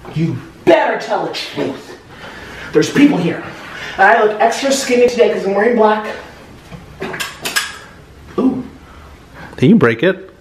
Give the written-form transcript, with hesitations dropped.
You better tell the truth. There's people here. And I look extra skinny today because I'm wearing black. Ooh. Can you break it?